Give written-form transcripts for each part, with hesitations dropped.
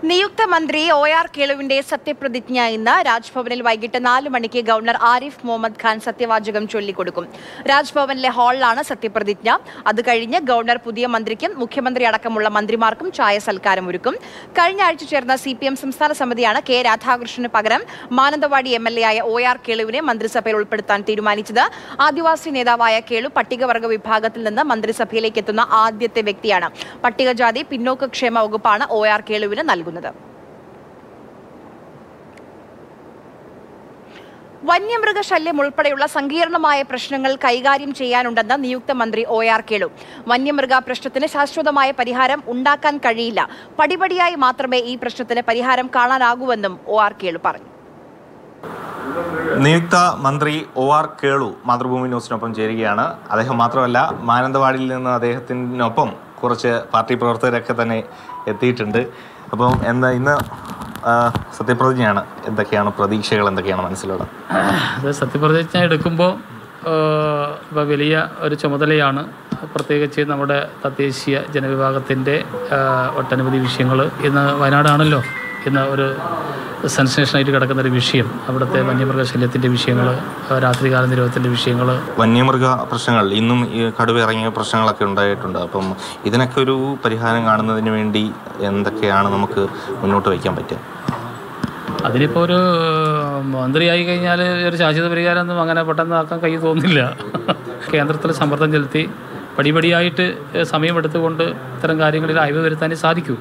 നിയുക്ത മന്ത്രി ഒ.ആർ. കേളുവിന്റെ സത്യപ്രതിജ്ഞ ഇന്ന് രാജ്ഭവനിൽ വൈകിട്ട് 4 മണിക്ക് ഗവർണർ ആരിഫ് മുഹമ്മദ് ഖാൻ സത്യവാചകം ചൊല്ലിക്കൊടുക്കും. രാജ്ഭവനിലെ ഹാളിലാണ് സത്യപ്രതിജ്ഞ. അത് കഴിഞ്ഞ് ഗവർണർ പുതിയ മന്ത്രിക്കും മുഖ്യമന്ത്രി അടക്കമുള്ള മന്ത്രിമാർക്കും ചായ സൽക്കാരം ഒരുക്കും. കഴിഞ്ഞ ആഴ്ച ചേർന്ന CPM സംസ്ഥാന സമിതിയാണ് കെ രാധാകൃഷ്ണന് പകരം മാനന്തവാടി MLA ആയ ഒ.ആർ. കേളുവിനെ മന്ത്രിസഭയിൽ ഉൾപ്പെടുത്താൻ തീരുമാനിച്ചത്. ആദിവാസി നേതാവായ കേളു പട്ടികവർഗ വിഭാഗത്തിൽ നിന്ന് മന്ത്രിസഭയിലേക്ക് എത്തുന്ന ആദ്യത്തെ വ്യക്തിയാണ്. പട്ടികജാതി പിന്നോക്ക ക്ഷേമ വകുപ്പാണ് ഒ.ആർ. കേളുവിന് നൽകുന്നത്. വന്യമൃഗശല്യം ഉൾപ്പെടെയുള്ള സങ്കീർണമായ പ്രശ്നങ്ങൾ കൈകാര്യം ചെയ്യാനുണ്ടെന്ന് നിയുക്ത മന്ത്രി ഒ.ആർ. കേളു. വന്യമൃഗ പ്രശ്നത്തിന് ശാശ്വതമായ പരിഹാരം ഉണ്ടാക്കാൻ കഴിയില്ല. പടിപടിയായി മാത്രമേ ഈ പ്രശ്നത്തിന് പരിഹാരം കാണാനാകൂവെന്നും ഒ.ആർ. കേളു പറഞ്ഞു. നിയുക്ത മന്ത്രി ഒ.ആർ. കേളു മാതൃഭൂമി ന്യൂസിനൊപ്പം ചേരുകയാണ്. അദ്ദേഹം മാത്രമല്ല, മാനന്തവാടിയിൽ നിന്ന് അദ്ദേഹത്തിനൊപ്പം കുറച്ച് പാർട്ടി പ്രവർത്തകരൊക്കെ തന്നെ എത്തിയിട്ടുണ്ട്. അപ്പം ഇന്ന് സത്യപ്രതിജ്ഞയാണ്. എന്തൊക്കെയാണ് പ്രതീക്ഷകൾ, എന്തൊക്കെയാണ് മനസ്സിലുള്ളത്? അത് സത്യപ്രതിജ്ഞ എടുക്കുമ്പോൾ ഇപ്പോൾ വലിയ ഒരു ചുമതലയാണ്. പ്രത്യേകിച്ച് നമ്മുടെ തദ്ദേശീയ ജനവിഭാഗത്തിൻ്റെ ഒട്ടനവധി വിഷയങ്ങൾ ഇന്ന് വയനാടാണല്ലോ ഇന്ന് ഒരു സെൻസേഷനായിട്ട് കിടക്കുന്നൊരു വിഷയം. അവിടുത്തെ വന്യമൃഗശല്യത്തിൻ്റെ വിഷയങ്ങൾ, രാത്രികാല നിരോധനത്തിൻ്റെ വിഷയങ്ങൾ, വന്യമൃഗ പ്രശ്നങ്ങൾ, ഇന്നും ഈ കടുവ ഇറങ്ങിയ പ്രശ്നങ്ങളൊക്കെ ഉണ്ടായിട്ടുണ്ട്. അപ്പം ഇതിനൊക്കെ ഒരു പരിഹാരം കാണുന്നതിന് വേണ്ടി എന്തൊക്കെയാണ് നമുക്ക് മുന്നോട്ട് വയ്ക്കാൻ പറ്റുക? അതിനിപ്പോൾ ഒരു മന്ത്രിയായി കഴിഞ്ഞാൽ ഒരു ശാശ്വത പരിഹാരമൊന്നും അങ്ങനെ പെട്ടെന്ന് ആക്കാൻ കഴിയും തോന്നുന്നില്ല. കേന്ദ്രത്തിൽ സമ്മർദ്ദം ചെലുത്തി പടിപടിയായിട്ട് സമയമെടുത്തുകൊണ്ട് ഇത്തരം കാര്യങ്ങളിൽ അയവ് വരുത്താനേ സാധിക്കൂ.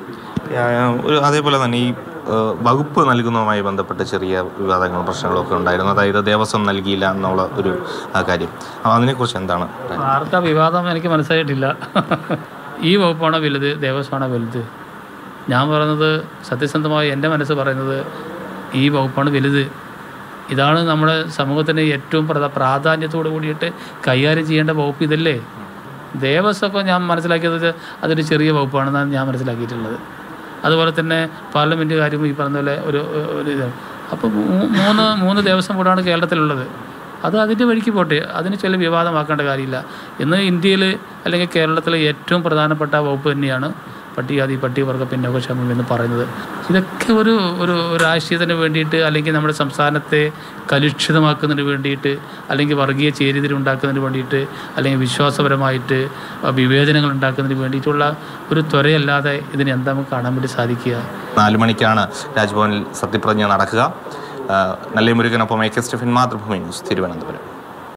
അതേപോലെ തന്നെ ഈ വകുപ്പ് നൽകുന്നതുമായി ബന്ധപ്പെട്ട് ചെറിയ വിവാദങ്ങളും പ്രശ്നങ്ങളൊക്കെ ഉണ്ടായിരുന്നു. അതായത് ദേവസ്വം നൽകിയില്ല എന്നുള്ള ഒരു കാര്യം, അതിനെക്കുറിച്ച് എന്താണ്? ആർക്കാ വിവാദം എനിക്ക് മനസ്സിലായിട്ടില്ല. ഈ വകുപ്പാണോ വലുത്, ദേവസ്വമാണോ വലുത്? ഞാൻ പറയുന്നത്, സത്യസന്ധമായി എൻ്റെ മനസ്സ് പറയുന്നത്, ഈ വകുപ്പാണ് വലുത്. ഇതാണ് നമ്മുടെ സമൂഹത്തിന് ഏറ്റവും പ്രാധാന്യത്തോടു കൂടിയിട്ട് കൈകാര്യം ചെയ്യേണ്ട വകുപ്പ് ഇതല്ലേ. ദേവസ്വമൊക്കെ ഞാൻ മനസ്സിലാക്കിയത് അതൊരു ചെറിയ വകുപ്പാണെന്നാണ് ഞാൻ മനസ്സിലാക്കിയിട്ടുള്ളത്. അതുപോലെ തന്നെ പാർലമെൻറ്റ് കാര്യം ഈ പറഞ്ഞ പോലെ ഒരു ഇതാണ്. അപ്പോൾ മൂന്ന് ദേവസ്വം ബോർഡാണ് കേരളത്തിലുള്ളത്. അത് അതിൻ്റെ വഴിക്ക് പോട്ടെ, അതിന് ചില വിവാദമാക്കേണ്ട കാര്യമില്ല. ഇന്ന് ഇന്ത്യയിൽ അല്ലെങ്കിൽ കേരളത്തിലെ ഏറ്റവും പ്രധാനപ്പെട്ട വകുപ്പ് തന്നെയാണ് പട്ടികജാതി പട്ടികവർഗ പിന്നോക്കക്ഷേമം എന്ന് പറയുന്നത്. ഇതൊക്കെ ഒരു രാഷ്ട്രീയത്തിന് വേണ്ടിയിട്ട്, അല്ലെങ്കിൽ നമ്മുടെ സംസ്ഥാനത്തെ കലുഷിതമാക്കുന്നതിന് വേണ്ടിയിട്ട്, അല്ലെങ്കിൽ വർഗീയ ചേരിതിരി ഉണ്ടാക്കുന്നതിന് വേണ്ടിയിട്ട്, അല്ലെങ്കിൽ വിശ്വാസപരമായിട്ട് വിവേചനങ്ങൾ ഉണ്ടാക്കുന്നതിന് വേണ്ടിയിട്ടുള്ള ഒരു ത്വരയല്ലാതെ ഇതിന് എന്താ നമുക്ക് കാണാൻ വേണ്ടി സാധിക്കുക? 4 മണിക്കാണ് രാജ്ഭവനിൽ സത്യപ്രതിജ്ഞ നടക്കുക. നെല്ലി മുരുകനൊപ്പം AK സ്റ്റെഫിൻ, മാതൃഭൂമി ന്യൂസ്, തിരുവനന്തപുരം.